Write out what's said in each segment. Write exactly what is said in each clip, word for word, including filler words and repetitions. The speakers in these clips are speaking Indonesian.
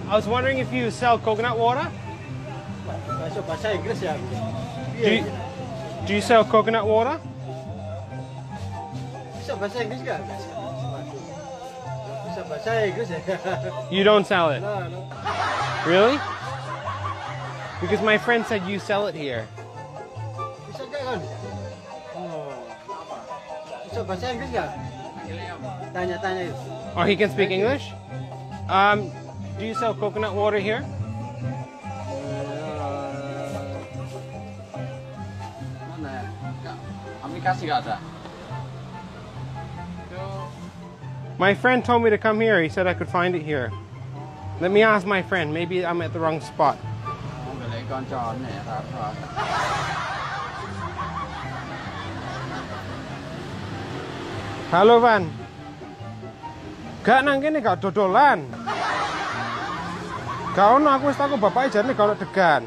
I was wondering if you sell coconut water? Masuk bahasa Inggris ya. Do you, do you sell coconut water? Bisa bahasa Inggris nggak? Bisa bahasa Inggris ya. You don't sell it? No, no. Really? Because my friend said you sell it here. Bisa nggak kan? Oh. Bisa bahasa Inggris nggak? Tanya-tanya itu. Oh, he can speak English? Um, do you sell coconut water here? Mana ya? Aplikasi nggak ada. My friend told me to come here. He said I could find it here. Let me ask my friend. Maybe I'm at the wrong spot. Halo Van. Gak nang kene gak dodolan. Gak ono aku wis takut bapak jarene gak ono degan.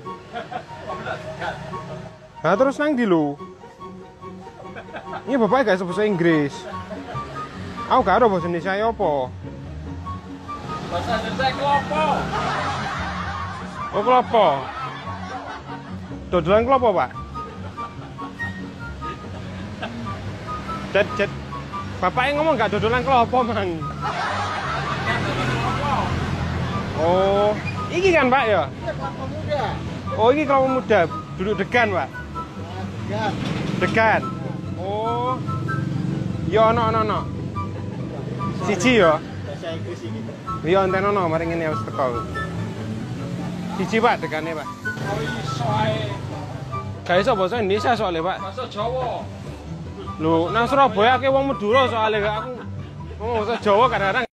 Nah terus nang ndi lu? Ini bapaknya gak iso bahasa Inggris. Aku gak ada bahasa Indonesia ya apa? Bahasa Indonesia kelopo. Oh kelopo. Dodolan kelopo, Pak? Jad, jad. Bapaknya ngomong gak dodolan kelopo, Mang. Oh, iki kan, Pak ya? Kelapa muda. Oh, iki kelopo muda. Duduk degan, Pak. Degan. Degan. Oh. Ya ono ono ono. Siji ya. Bahasa Inggris ini. Ya enten ono, mari ngene wis teko. Siji Pak degane, Pak. Oh iso ae. Gak iso bahasa Indonesia soalnya, Pak. Bahasa Jawa. Lho, nang Surabaya ke wong Madura soalnya gak aku ngomong bahasa Jawa kadang-kadang